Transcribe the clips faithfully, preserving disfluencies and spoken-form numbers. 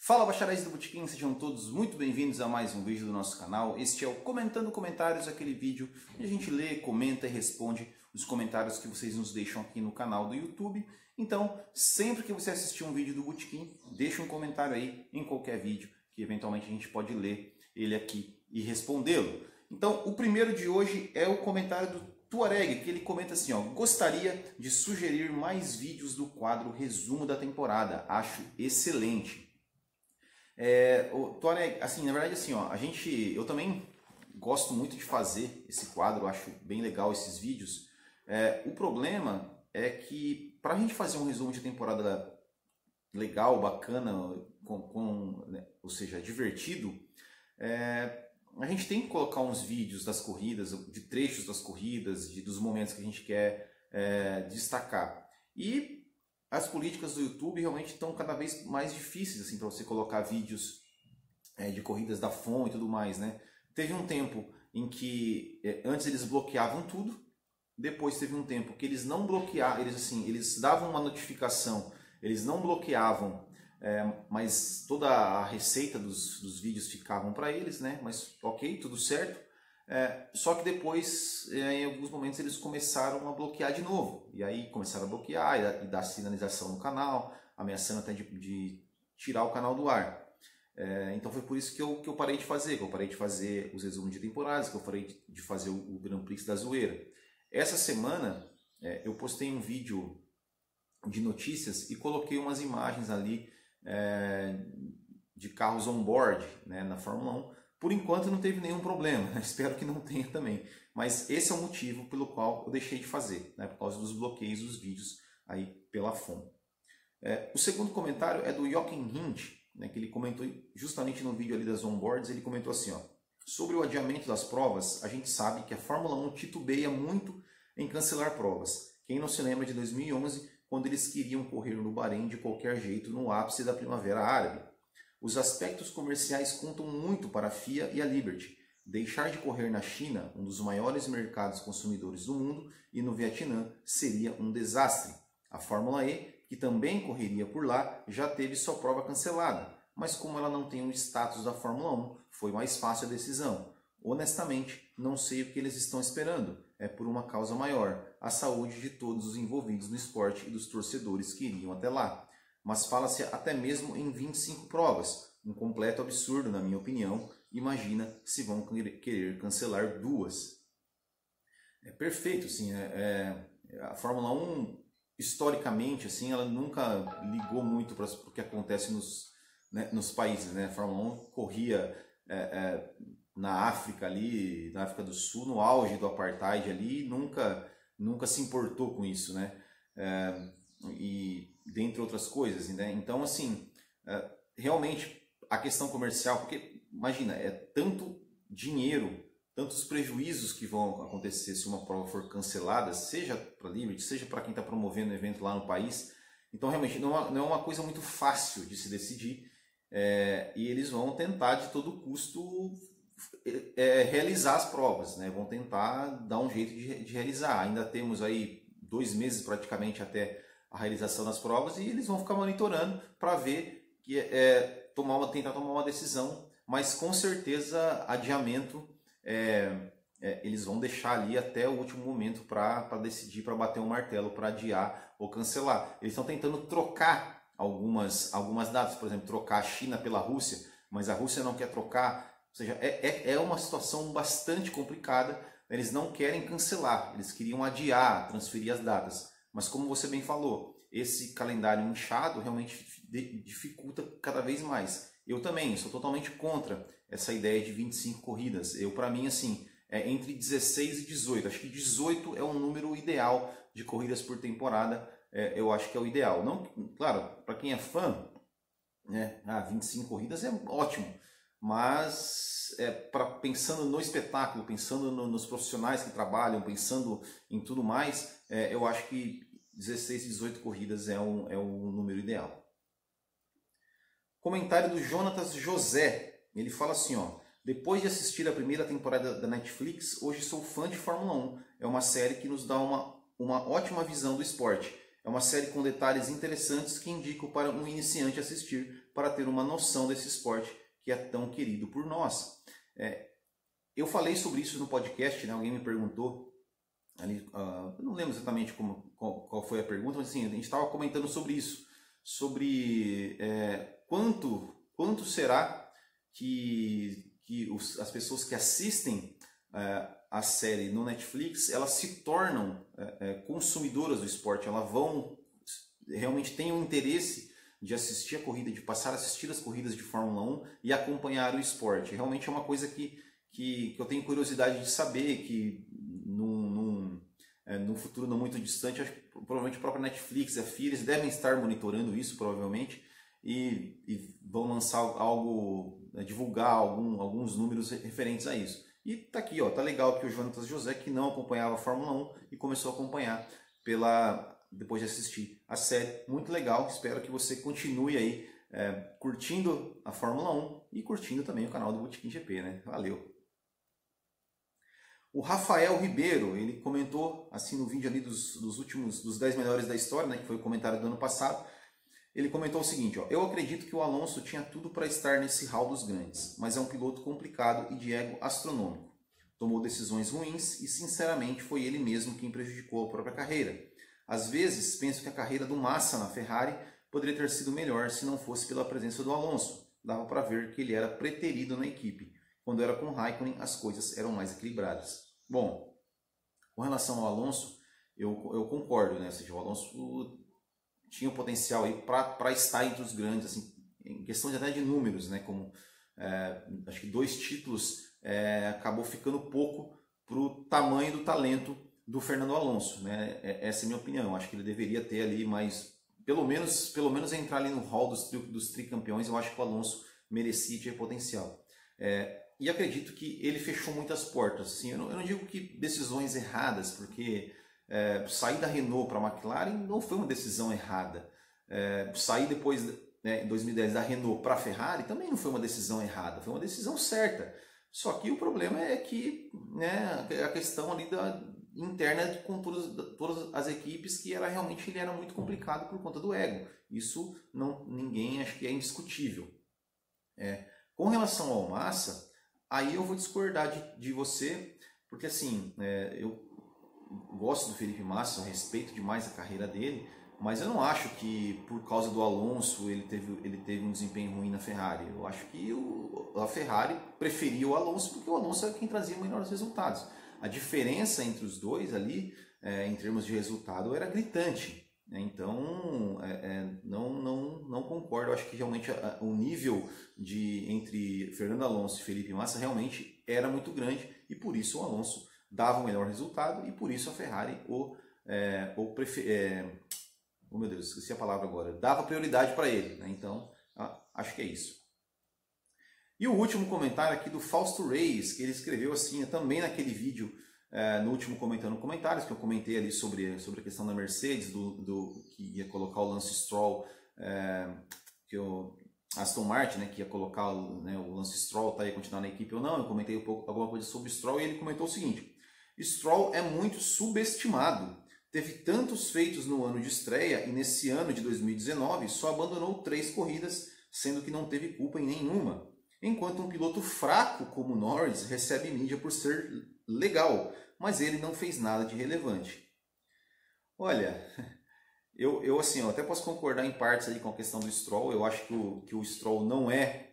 Fala, bacharéis do Botequim, sejam todos muito bem-vindos a mais um vídeo do nosso canal. Este é o Comentando Comentários, aquele vídeo onde a gente lê, comenta e responde os comentários que vocês nos deixam aqui no canal do YouTube. Então, sempre que você assistir um vídeo do Botequim, deixa um comentário aí em qualquer vídeo, que eventualmente a gente pode ler ele aqui e respondê-lo. Então, o primeiro de hoje é o comentário do Tuareg, que ele comenta assim, ó: gostaria de sugerir mais vídeos do quadro Resumo da Temporada, acho excelente. É, o Tuareg, assim, na verdade, assim, ó, a gente, eu também gosto muito de fazer esse quadro, acho bem legal esses vídeos. É, o problema é que para a gente fazer um resumo de temporada legal, bacana, com, com, né, ou seja, divertido, é, a gente tem que colocar uns vídeos das corridas, de trechos das corridas, de, dos momentos que a gente quer é, destacar. E as políticas do YouTube realmente estão cada vez mais difíceis assim, para você colocar vídeos é, de corridas da F O M e tudo mais, né? Teve um tempo em que é, antes eles bloqueavam tudo, depois teve um tempo que eles não bloqueavam, eles assim, eles davam uma notificação, eles não bloqueavam, é, mas toda a receita dos, dos vídeos ficavam para eles, né? Mas ok, tudo certo. É, só que depois, é, em alguns momentos, eles começaram a bloquear de novo. E aí começaram a bloquear e, e dar sinalização no canal, ameaçando até de, de tirar o canal do ar. É, então foi por isso que eu, que eu parei de fazer, que eu parei de fazer os resumos de temporadas, que eu parei de, de fazer o, o Grand Prix da zoeira. Essa semana é, eu postei um vídeo de notícias e coloquei umas imagens ali é, de carros on-board, né, na Fórmula um. Por enquanto não teve nenhum problema, espero que não tenha também. Mas esse é o motivo pelo qual eu deixei de fazer, né, por causa dos bloqueios dos vídeos aí pela F O M. É, o segundo comentário é do Jochen Hint, né, que ele comentou justamente no vídeo ali das onboards, ele comentou assim, ó: sobre o adiamento das provas, a gente sabe que a Fórmula um titubeia muito em cancelar provas. Quem não se lembra de dois mil e onze, quando eles queriam correr no Bahrein de qualquer jeito no ápice da Primavera Árabe? Os aspectos comerciais contam muito para a F I A e a Liberty. Deixar de correr na China, um dos maiores mercados consumidores do mundo, e no Vietnã seria um desastre. A Fórmula E, que também correria por lá, já teve sua prova cancelada, mas como ela não tem o status da Fórmula um, foi mais fácil a decisão. Honestamente, não sei o que eles estão esperando. É por uma causa maior, a saúde de todos os envolvidos no esporte e dos torcedores que iriam até lá. Mas fala-se até mesmo em vinte e cinco provas, um completo absurdo na minha opinião. Imagina se vão querer cancelar duas. É perfeito, assim, é, é, a Fórmula um, historicamente, assim, ela nunca ligou muito para o que acontece nos, né, nos países, né? A Fórmula um corria é, é, na África ali, na África do Sul, no auge do apartheid ali, nunca, nunca se importou com isso, né? É, e dentre outras coisas, né? Então, assim, realmente a questão comercial, porque imagina, é tanto dinheiro, tantos prejuízos que vão acontecer se uma prova for cancelada, seja para a Liberty, seja para quem está promovendo o evento lá no país. Então, realmente, não é uma coisa muito fácil de se decidir, é, e eles vão tentar de todo custo é, realizar as provas, né? Vão tentar dar um jeito de, de realizar. Ainda temos aí dois meses praticamente até a realização das provas, e eles vão ficar monitorando para ver, que é, tomar uma, tentar tomar uma decisão, mas com certeza adiamento é, é, eles vão deixar ali até o último momento para decidir, para bater o martelo, para adiar ou cancelar. Eles estão tentando trocar algumas, algumas datas, por exemplo, trocar a China pela Rússia, mas a Rússia não quer trocar, ou seja, é, é, é uma situação bastante complicada. Eles não querem cancelar, eles queriam adiar, transferir as datas. Mas como você bem falou, esse calendário inchado realmente dificulta cada vez mais. Eu também sou totalmente contra essa ideia de vinte e cinco corridas. Eu, para mim, assim, é entre dezesseis e dezoito. Acho que dezoito é um número ideal de corridas por temporada. É, eu acho que é o ideal. Não, claro, para quem é fã, né, ah, vinte e cinco corridas é ótimo. Mas é, pra, pensando no espetáculo, pensando no, nos profissionais que trabalham, pensando em tudo mais, é, eu acho que dezesseis, dezoito corridas é um, é um número ideal. Comentário do Jonatas José. Ele fala assim, ó: depois de assistir a primeira temporada da Netflix, hoje sou fã de Fórmula um. É uma série que nos dá uma, uma ótima visão do esporte. É uma série com detalhes interessantes que indico para um iniciante assistir, para ter uma noção desse esporte que é tão querido por nós. É, eu falei sobre isso no podcast, né? Alguém me perguntou, ali, uh, eu não lembro exatamente como, qual, qual foi a pergunta, mas assim, a gente estava comentando sobre isso, sobre é, quanto, quanto será que, que os, as pessoas que assistem é, a série no Netflix, elas se tornam é, é, consumidoras do esporte, elas vão, realmente têm um interesse de assistir a corrida, de passar a assistir as corridas de Fórmula um e acompanhar o esporte. Realmente é uma coisa que, que, que eu tenho curiosidade de saber, que num, num, é, num futuro não muito distante, acho que provavelmente a própria Netflix, a F I R, eles devem estar monitorando isso, provavelmente, e, e vão lançar algo, né, divulgar algum, alguns números referentes a isso. E tá aqui, ó, tá legal que o Jonatas José, que não acompanhava a Fórmula um e começou a acompanhar pela... depois de assistir a série, muito legal, espero que você continue aí é, curtindo a Fórmula um e curtindo também o canal do Botequim G P, né? Valeu! O Rafael Ribeiro, ele comentou assim no vídeo ali dos, dos últimos, dos dez melhores da história, né, que foi o comentário do ano passado, ele comentou o seguinte, ó, eu acredito que o Alonso tinha tudo para estar nesse hall dos grandes, mas é um piloto complicado e de ego astronômico. Tomou decisões ruins e, sinceramente, foi ele mesmo quem prejudicou a própria carreira. Às vezes, penso que a carreira do Massa na Ferrari poderia ter sido melhor se não fosse pela presença do Alonso. Dava para ver que ele era preterido na equipe. Quando era com Raikkonen, as coisas eram mais equilibradas. Bom, com relação ao Alonso, eu, eu concordo, né? Ou seja, o Alonso tinha o potencial para estar entre os grandes, assim, em questão de, até de números, né? Como é, acho que dois títulos é, acabou ficando pouco para o tamanho do talento do Fernando Alonso, né? Essa é a minha opinião. Eu acho que ele deveria ter ali mais, pelo menos, pelo menos entrar ali no hall dos, tri, dos tricampeões. Eu acho que o Alonso merecia ter potencial. É, e acredito que ele fechou muitas portas. Assim, eu, não, eu não digo que decisões erradas, porque é, sair da Renault para a McLaren não foi uma decisão errada. É, sair depois, né, em dois mil e dez, da Renault para a Ferrari também não foi uma decisão errada, foi uma decisão certa. Só que o problema é que, né, a questão ali da interna com todas, todas as equipes, que era realmente ele era muito complicado por conta do ego. Isso não, ninguém acho que é indiscutível. É, com relação ao Massa, aí eu vou discordar de, de você, porque assim, é, eu gosto do Felipe Massa, eu respeito demais a carreira dele, mas eu não acho que por causa do Alonso ele teve, ele teve um desempenho ruim na Ferrari. Eu acho que o, a Ferrari preferia o Alonso porque o Alonso era quem trazia melhores resultados. A diferença entre os dois ali, é, em termos de resultado, era gritante. Né? Então, é, é, não, não, não concordo. Eu acho que realmente a, a, o nível de, entre Fernando Alonso e Felipe Massa realmente era muito grande e por isso o Alonso dava o melhor resultado e por isso a Ferrari o, é, o prefer, é, oh meu Deus, esqueci a palavra agora, dava prioridade para ele. Né? Então, acho que é isso. E o último comentário aqui do Fausto Reis, que ele escreveu assim, também naquele vídeo, é, no último comentando comentários, que eu comentei ali sobre, sobre a questão da Mercedes, do, do, que ia colocar o Lance Stroll, é, que o Aston Martin, né, que ia colocar o, né, o Lance Stroll, tá, ia continuar na equipe ou não. Eu comentei um pouco, alguma coisa sobre o Stroll e ele comentou o seguinte, Stroll é muito subestimado. Teve tantos feitos no ano de estreia e nesse ano de dois mil e dezenove só abandonou três corridas, sendo que não teve culpa em nenhuma. Enquanto um piloto fraco como Norris recebe mídia por ser legal, mas ele não fez nada de relevante. Olha, eu, eu assim, eu até posso concordar em partes aí com a questão do Stroll. Eu acho que o, que o Stroll não é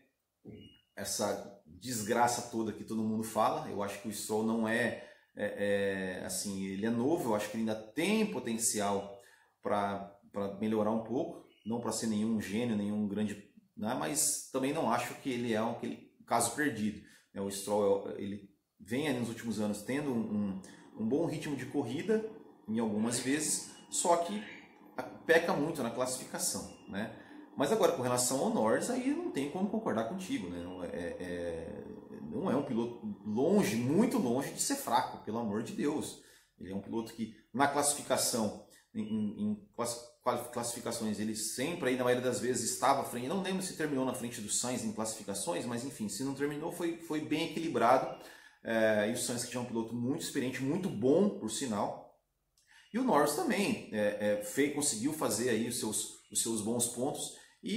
essa desgraça toda que todo mundo fala. Eu acho que o Stroll não é, é, é assim, ele é novo. Eu acho que ele ainda tem potencial para melhorar um pouco, não para ser nenhum gênio, nenhum grande, né? Mas também não acho que ele é um aquele caso perdido. O Stroll, ele vem nos últimos anos tendo um, um, um bom ritmo de corrida, em algumas vezes, só que peca muito na classificação. Né? Mas agora, com relação ao Norris, aí não tem como concordar contigo. Né? Não, é, é, não é um piloto longe, muito longe de ser fraco, pelo amor de Deus. Ele é um piloto que, na classificação, em, em classificações, ele sempre, aí, na maioria das vezes, estava à frente. Não lembro se terminou na frente do Sainz em classificações, mas enfim, se não terminou, foi, foi bem equilibrado. É, e o Sainz, que já é um piloto muito experiente, muito bom, por sinal. E o Norris também é, é, fez, conseguiu fazer aí os seus, os seus bons pontos. E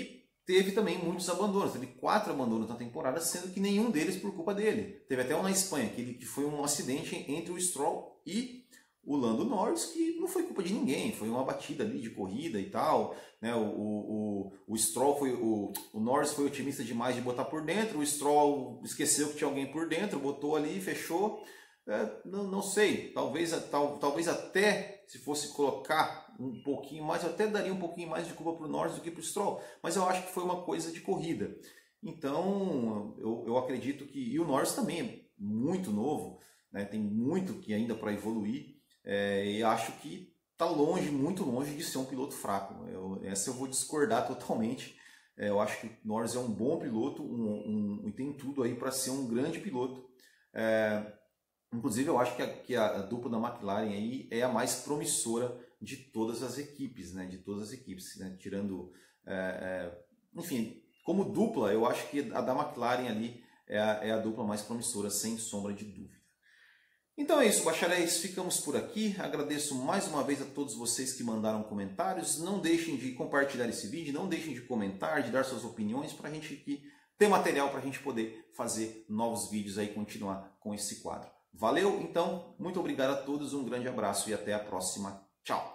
teve também muitos abandonos, teve quatro abandonos na temporada, sendo que nenhum deles por culpa dele. Teve até um na Espanha, que, que foi um acidente entre o Stroll e o Lando Norris, que não foi culpa de ninguém, foi uma batida ali de corrida e tal, né? O, o, o, o Stroll foi, o, o Norris foi otimista demais de botar por dentro, o Stroll esqueceu que tinha alguém por dentro, botou ali, fechou, é, não, não sei, talvez, tal, talvez até se fosse colocar um pouquinho mais, eu até daria um pouquinho mais de culpa para o Norris do que para o Stroll, mas eu acho que foi uma coisa de corrida. Então, eu, eu acredito que, e o Norris também é muito novo, né? Tem muito que ainda para evoluir. É, e acho que está longe, muito longe de ser um piloto fraco. Eu, essa eu vou discordar totalmente. É, eu acho que o Norris é um bom piloto um, um, e tem tudo aí para ser um grande piloto. É, inclusive, eu acho que, a, que a, a dupla da McLaren aí é a mais promissora de todas as equipes, né? De todas as equipes, né? Tirando, é, é, enfim, como dupla, eu acho que a da McLaren ali é a, é a dupla mais promissora, sem sombra de dúvida. Então é isso, bacharéis, ficamos por aqui. Agradeço mais uma vez a todos vocês que mandaram comentários. Não deixem de compartilhar esse vídeo, não deixem de comentar, de dar suas opiniões para a gente aqui ter material para a gente poder fazer novos vídeos aí, continuar com esse quadro. Valeu, então, muito obrigado a todos, um grande abraço e até a próxima. Tchau!